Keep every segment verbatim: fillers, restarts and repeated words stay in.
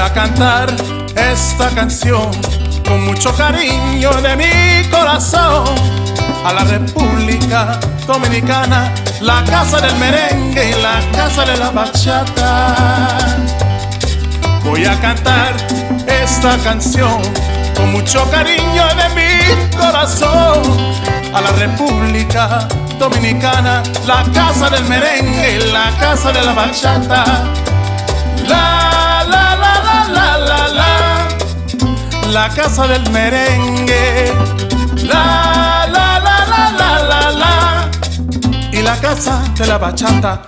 a cantar esta canción con mucho cariño de mi corazón a la República Dominicana, la casa del merengue y la casa de la bachata. Voy a cantar esta canción con mucho cariño de mi corazón a la República Dominicana, la casa del merengue y la casa de la bachata. La, la, la, la, la, la, la, la casa del merengue. La, la, la, la, la, la, la, y la casa de la bachata.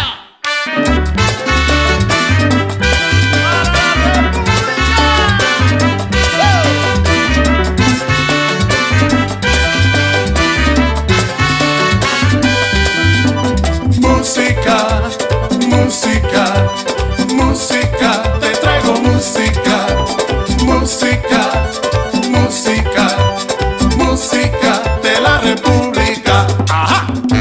Música, música, música, te traigo música, música, música, música de la República. ¡Ajá!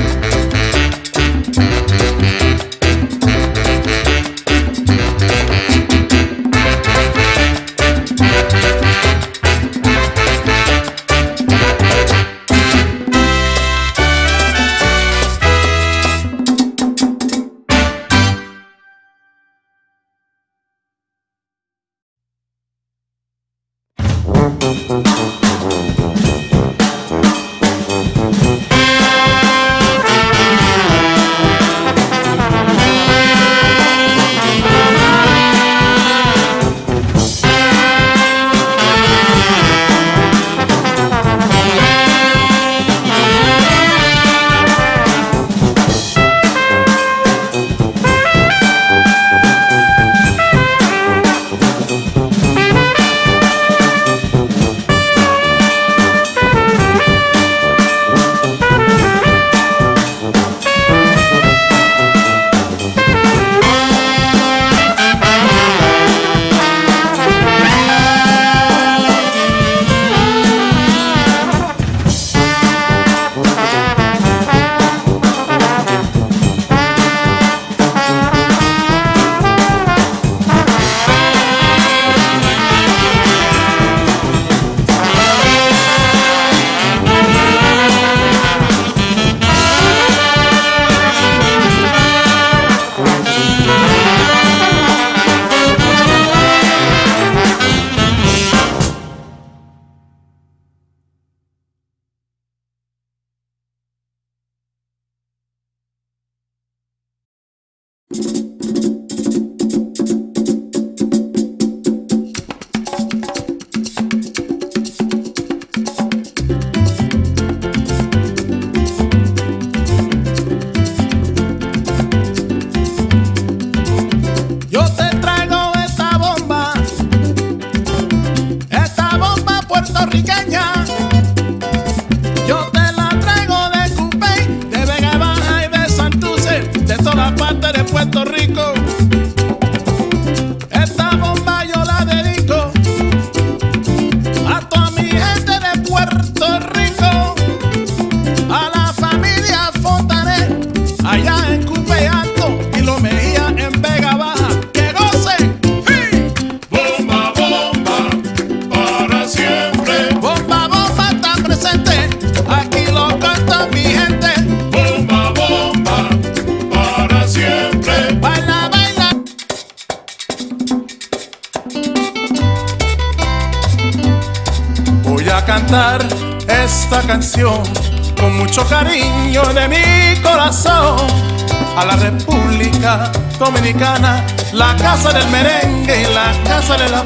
Cantar esta canción con mucho cariño de mi corazón a la República Dominicana, la casa del merengue y la casa de la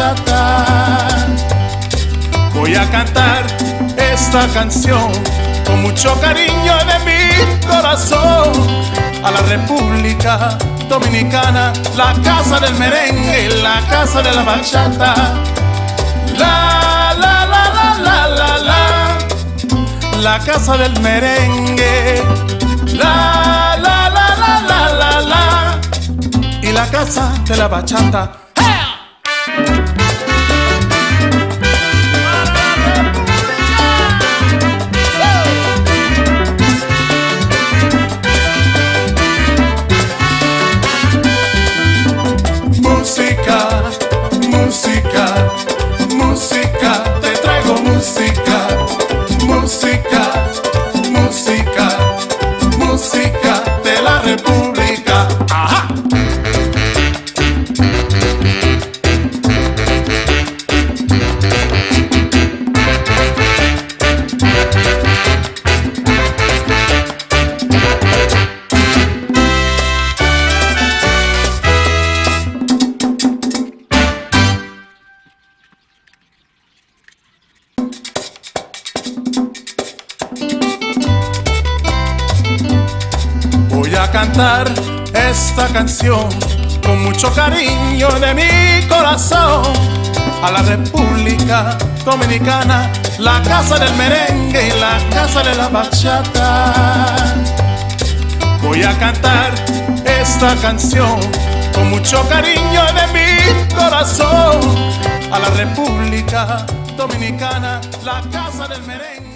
bachata. Voy a cantar esta canción con mucho cariño de mi corazón a la República Dominicana, la casa del merengue y la casa de la bachata. La, la, la, la, la, la, la, la casa del merengue. La, la, la, la, la, la, la, y la casa de la bachata. Música, a cantar esta canción con mucho cariño de mi corazón a la República Dominicana, la casa del merengue y la casa de la bachata. Voy a cantar esta canción con mucho cariño de mi corazón a la República Dominicana, la casa del merengue.